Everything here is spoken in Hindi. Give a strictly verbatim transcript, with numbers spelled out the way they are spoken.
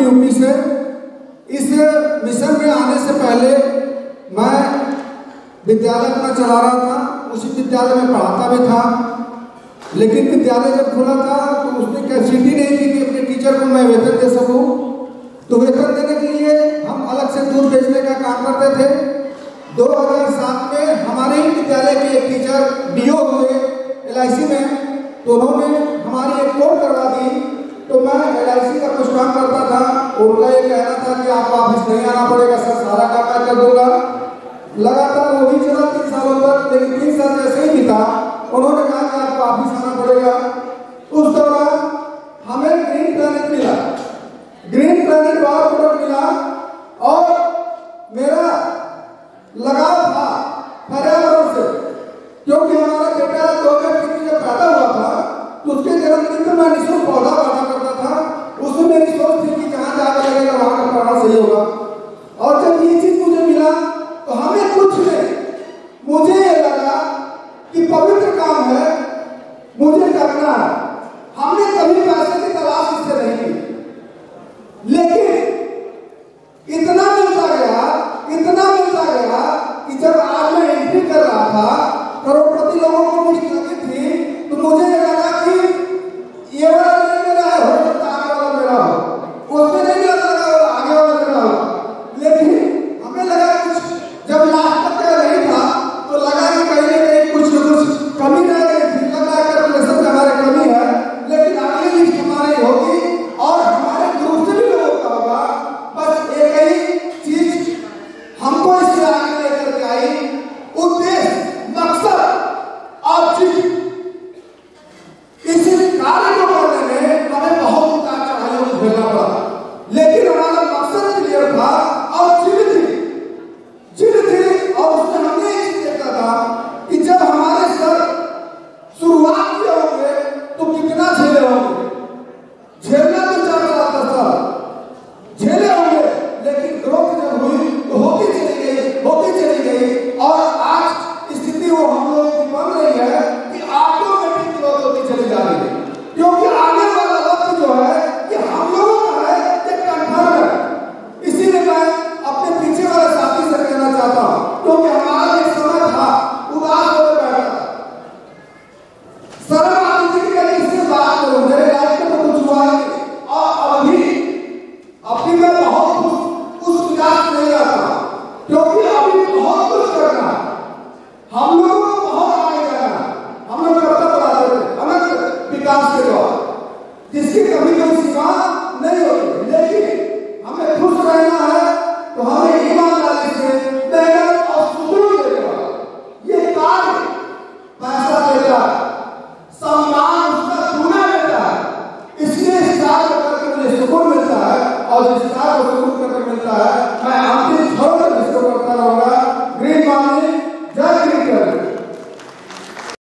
हूँ यूपी से। इस मिशन में आने से पहले मैं विद्यालय अपना चला रहा था, उसी विद्यालय में पढ़ाता भी था। लेकिन विद्यालय जब खुला था तो उसने कैपेसिटी नहीं थी कि अपने टीचर को मैं वेतन दे सकूं। तो वेतन देने के लिए हम अलग से दूध बेचने का काम करते थे। दो हज़ार सात में हमारे ही विद्यालय के एक टीचर डीओ हुए एल आई सी में, तो उन्होंने हमारी एक कोर्स करवा दी। तो मैं एल आई सी का कुछ काम करता था, उनका ये कहना था कि आपको ऑफिस नहीं आना पड़ेगा सर, सारा काम मैं कर दूंगा। लगातार वो भी चला तीन सालों तक, लेकिन तीन साल जैसे ही बीता उन्होंने कहा कि आपको ऑफिस आना पड़ेगा।